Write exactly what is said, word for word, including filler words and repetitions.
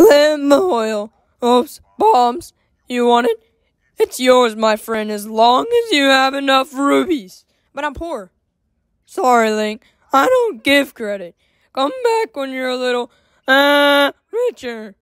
Limb oil. Oops, bombs. You want it? It's yours, my friend, as long as you have enough rubies. But I'm poor. Sorry, Link. I don't give credit. Come back when you're a little, uh, richer.